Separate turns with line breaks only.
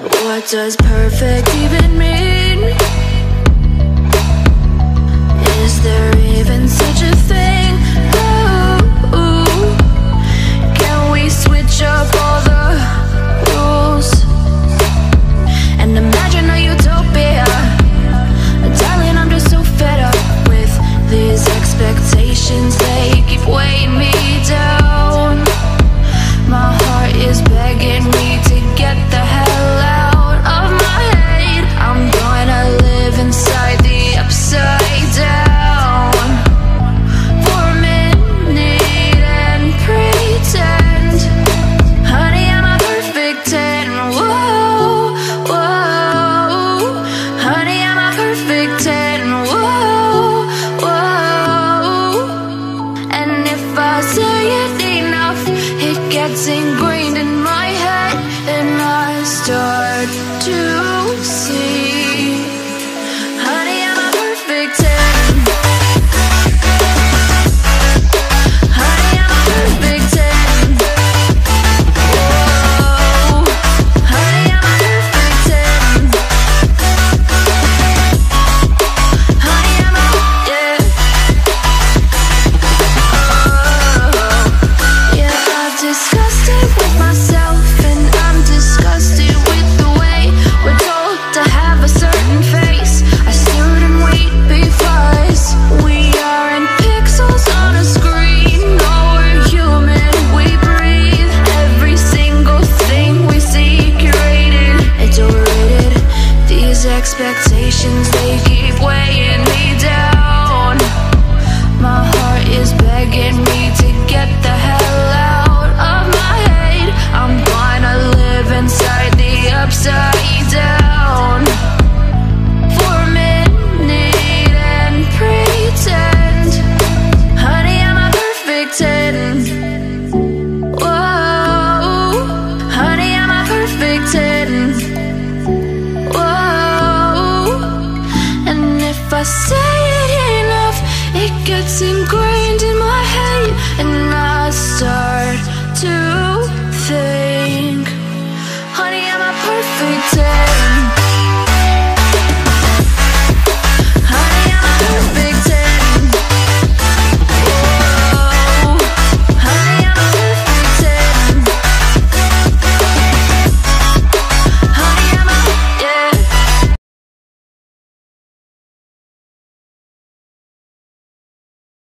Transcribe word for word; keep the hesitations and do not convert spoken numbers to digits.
What does perfect even mean? Is there even such a thing? Ooh, can we switch up all the rules and imagine a utopia? Darling, I'm just so fed up with these expectations. They keep weighing me down. My heart is begging me to get the hell out of my head. I'm gonna live inside the upside down for a minute and pretend, honey, I'm a perfect ten. Whoa, whoa, honey, I'm a perfect ten. Whoa, whoa, and if I say it enough, it gets ingrained in my head, and I start to see, honey, I'm a perfect ten. Honey, I'm a perfect ten. Whoa, honey, I'm a perfect ten. Honey, I'm a, yeah. Oh, yeah, I've discussed it with myself, and I'm disgusted with the way we're told to have a certain face. I stood and wait because we aren't pixels on a screen. No, we're human, we breathe. Every single thing we see curated. It's overrated. These expectations, they